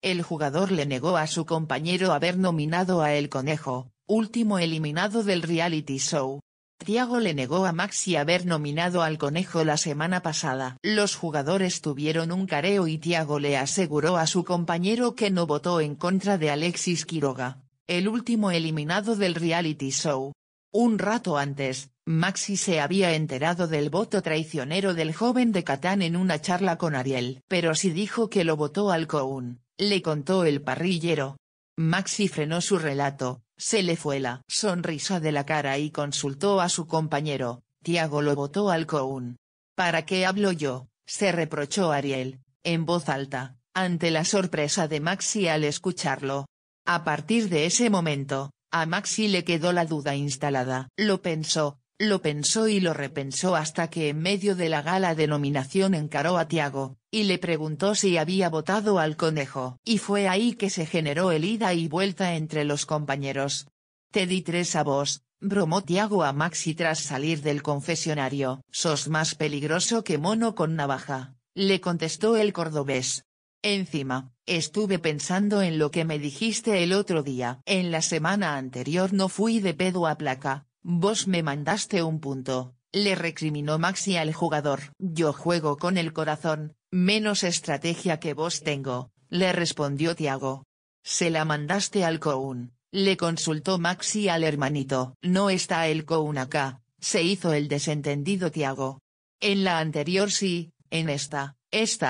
El jugador le negó a su compañero haber nominado a El Conejo, último eliminado del reality show. Tiago le negó a Maxi haber nominado al Conejo la semana pasada. Los jugadores tuvieron un careo y Tiago le aseguró a su compañero que no votó en contra de Alexis Quiroga, el último eliminado del reality show. Un rato antes, Maxi se había enterado del voto traicionero del joven de Catán en una charla con Ariel. Pero sí dijo que lo votó al Coun, le contó el parrillero. Maxi frenó su relato, se le fue la sonrisa de la cara y consultó a su compañero. Tiago lo votó al Coun. ¿Para qué hablo yo?, se reprochó Ariel, en voz alta, ante la sorpresa de Maxi al escucharlo. A partir de ese momento, a Maxi le quedó la duda instalada. Lo pensó y lo repensó hasta que en medio de la gala de nominación encaró a Tiago, y le preguntó si había votado al Conejo. Y fue ahí que se generó el ida y vuelta entre los compañeros. Te di tres a vos, bromó Tiago a Maxi tras salir del confesionario. Sos más peligroso que mono con navaja, le contestó el cordobés. Encima, estuve pensando en lo que me dijiste el otro día. En la semana anterior no fui de pedo a placa, vos me mandaste un punto, le recriminó Maxi al jugador. Yo juego con el corazón, menos estrategia que vos tengo, le respondió Tiago. ¿Se la mandaste al Coun?, le consultó Maxi al hermanito. No está el Coun acá, se hizo el desentendido Tiago. En la anterior sí, en esta,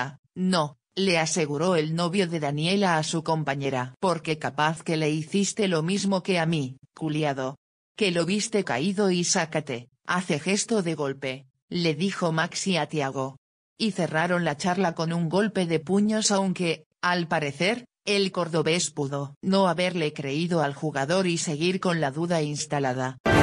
no, le aseguró el novio de Daniela a su compañera. Porque capaz que le hiciste lo mismo que a mí, culiado. Que lo viste caído y sácate, hace gesto de golpe, le dijo Maxi a Tiago. Y cerraron la charla con un golpe de puños, aunque, al parecer, el cordobés pudo no haberle creído al jugador y seguir con la duda instalada.